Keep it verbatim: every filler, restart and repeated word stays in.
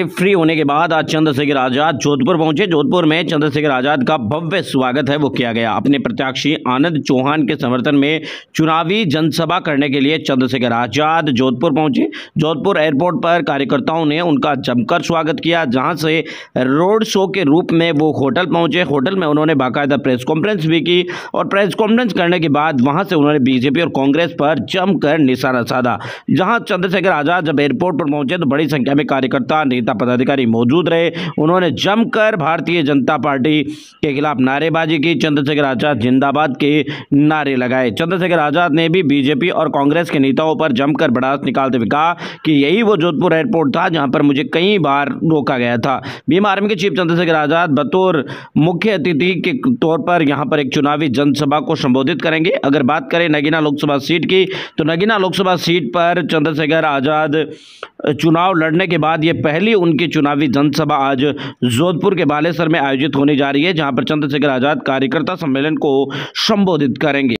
Free होने के बाद आज चंद्रशेखर आजाद जोधपुर पहुंचे। जोधपुर में चंद्रशेखर आजाद का भव्य स्वागत है वो किया गया। अपने प्रत्याशी आनंद चौहान के समर्थन में चुनावी जनसभा करने के लिए चंद्रशेखर आजाद जोधपुर पहुंचे। जोधपुर एयरपोर्ट पर कार्यकर्ताओं ने उनका जमकर स्वागत किया, जहां से रोड शो के रूप में वो होटल पहुंचे। होटल में उन्होंने बाकायदा प्रेस कॉन्फ्रेंस भी की और प्रेस कॉन्फ्रेंस करने के बाद वहां से उन्होंने बीजेपी और कांग्रेस पर जमकर निशाना साधा। जहां चंद्रशेखर आजाद जब एयरपोर्ट पर पहुंचे तो बड़ी संख्या में कार्यकर्ता, नेता, पदाधिकारी मौजूद रहे। उन्होंने जमकर भारतीय जनता पार्टी के खिलाफ नारेबाजी की। चंद्रशेखर आजाद जिंदाबाद के नारे लगाए। चंद्रशेखर आजाद ने भी बीजेपी और कांग्रेस के नेताओं पर जमकर भड़ास निकालते हुए कहा कि यही वो जोधपुर एयरपोर्ट था जहां पर मुझे कई बार रोका गया था। भीम आर्मी के चीफ चंद्रशेखर आजाद बतौर मुख्य अतिथि के तौर पर यहां पर एक चुनावी जनसभा को संबोधित करेंगे। अगर बात करें नगीना लोकसभा सीट की, तो नगीना लोकसभा सीट पर चंद्रशेखर आजाद चुनाव लड़ने के बाद ये पहली उनकी चुनावी जनसभा आज जोधपुर के बालेसर में आयोजित होने जा रही है, जहां पर चंद्रशेखर आजाद कार्यकर्ता सम्मेलन को संबोधित करेंगे।